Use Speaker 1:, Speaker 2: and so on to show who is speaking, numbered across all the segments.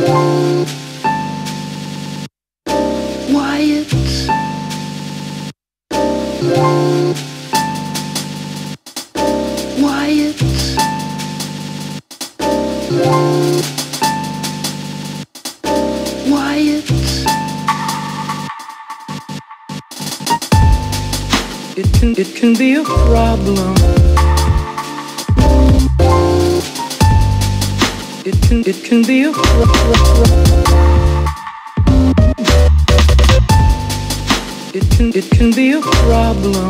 Speaker 1: Wyatt. Wyatt. Wyatt. It can be a problem. It can be a it can be a problem.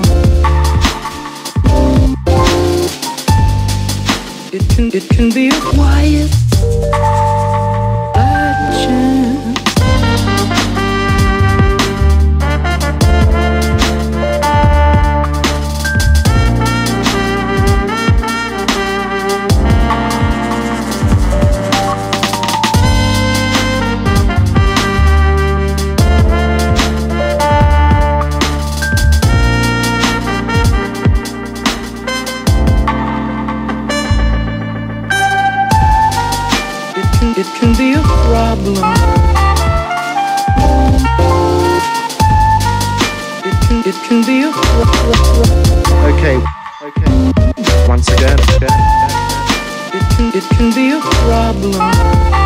Speaker 1: It can be a quiet bad chance. It can be a problem. It can be a
Speaker 2: Okay. Once again.
Speaker 1: it can be a problem.